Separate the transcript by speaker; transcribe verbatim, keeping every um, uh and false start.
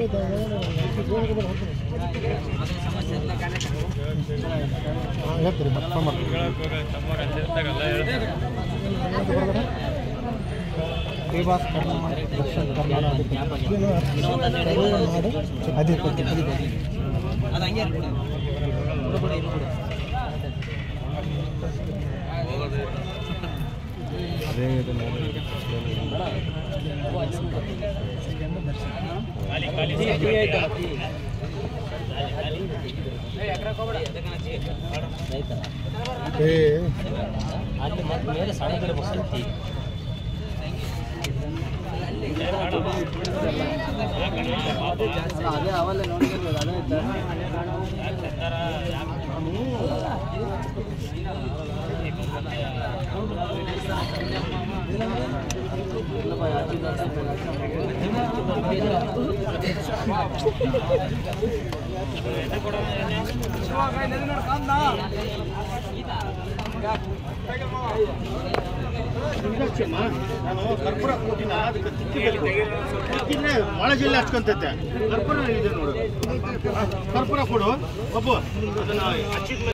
Speaker 1: ಹೇಳ್ತೀರಿ ಅದೇ ಮೇಲೆ ಸಾಣೆ ಬಸ್ತಿ ಅದೇ ಅವಲ್ಲೇ ನೋಡಿರ್ಬೋದು ಅದೇ
Speaker 2: ನಾನು ಕರ್ಪೂರ ಕೊಟ್ಟಿನ ಅದಕ್ಕೆ ತಿಕ್ಕಿದ್ರೆ ಮಳೆ ಜಿಲ್ಲೆ ಹಚ್ಕೊಂತೈತೆ ಕರ್ಪೂರ ಇದೆ ನೋಡು ಕರ್ಪೂರ ಕೊಡು ಒಬ್ಬ ಅದನ್ನ